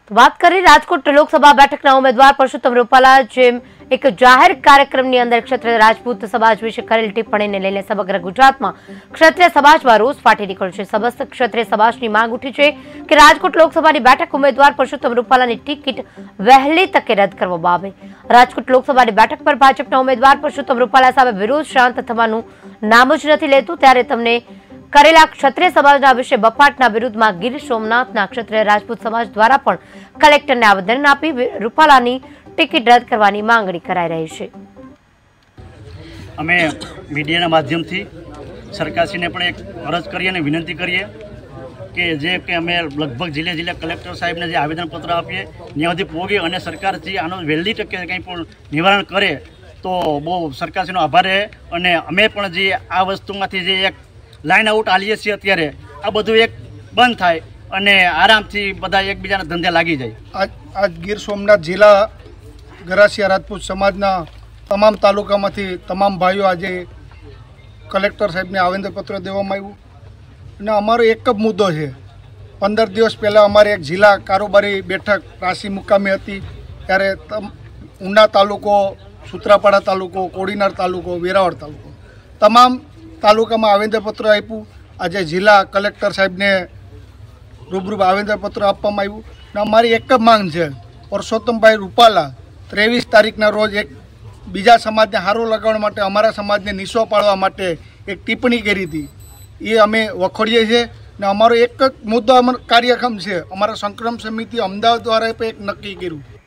વાત કરી રાજકોટ લોકસભા બેઠકના ઉમેદવાર પરસોત્તમ રૂપાલા જેમ એક જાહેર કાર્યક્રમની અંદર ક્ષત્રિય રાજપૂત સમાજ વિશે કરેલ ટિપ્પણીને લઈને સમગ્ર ગુજરાતમાં ક્ષત્રિય સમાજમાં રોષ ફાટી નીકળ્યો છે। સમસ્ત ક્ષત્રિય સમાજની માંગ ઉઠી છે કે રાજકોટ લોકસભાની બેઠક ઉમેદવાર પરસોત્તમ રૂપાલાની ટિકિટ વહેલી તકે રદ કરવામાં આવે। રાજકોટ લોકસભાની બેઠક પર ભાજપના ઉમેદવાર પરસોત્તમ રૂપાલા સામે વિરોધ શાંત થવાનું નામ જ નથી લેતું, ત્યારે તમને કરેલા ક્ષત્રિય સમાજના વિશે બફાટના વિરુદ્ધમાં ગીર સોમનાથના ક્ષત્રિય રાજપૂત સમાજ દ્વારા પણ કલેક્ટરને આવેદન આપી રૂપાલાની ટિકિટ રદ કરવાની માંગણી કરાઈ રહી છે। અમે મીડિયાના માધ્યમથી સરકારશ્રીને પણ એક અરજ કરીએ અને વિનંતી કરીએ કે અમે લગભગ જિલ્લે કલેક્ટર સાહેબને જે આવેદનપત્ર આપીએ ત્યાં સુધી પહોંચીએ અને સરકારશ્રી આનો વહેલી તકે કંઈ પણ નિવારણ કરે તો બહુ સરકારશ્રીનો આભાર રહે। અને અમે પણ જે આ વસ્તુમાંથી જે એક લાઇન આઉટ આલીએ છીએ અત્યારે આ બધું એક બંધ થાય અને આરામથી બધા એકબીજાના ધંધે લાગી જાય। આજ ગીર સોમનાથ જિલ્લા ગરાસિયા રાજપૂત સમાજના તમામ તાલુકામાંથી તમામ ભાઈઓ આજે કલેક્ટર સાહેબને આવેદનપત્ર દેવામાં આવ્યું અને અમારો એક જ મુદ્દો છે। 15 દિવસ પહેલાં અમારી એક જિલ્લા કારોબારી બેઠક રાશી મુકામે હતી, ત્યારે ઉના તાલુકો, સૂત્રાપાડા તાલુકો, કોડીનાર તાલુકો, વેરાવળ તાલુકો તમામ તાલુકામાં આવેદનપત્ર આપ્યું। આજે જિલ્લા કલેક્ટર સાહેબને રૂબરૂ આવેદનપત્ર આપવામાં આવ્યું અને અમારી એક જ માંગ છે, પરસોત્તમભાઈ રૂપાલા 23 તારીખના રોજ એક બીજા સમાજને હારો લગાવવા માટે, અમારા સમાજને નીચો પાડવા માટે એક ટિપ્પણી કરી હતી, એ અમે વખોડીએ છીએ ને અમારો એક જ મુદ્દો કાર્યક્રમ છે। અમારા સંક્રમ સમિતિ અમદાવાદ દ્વારા એક નક્કી કર્યું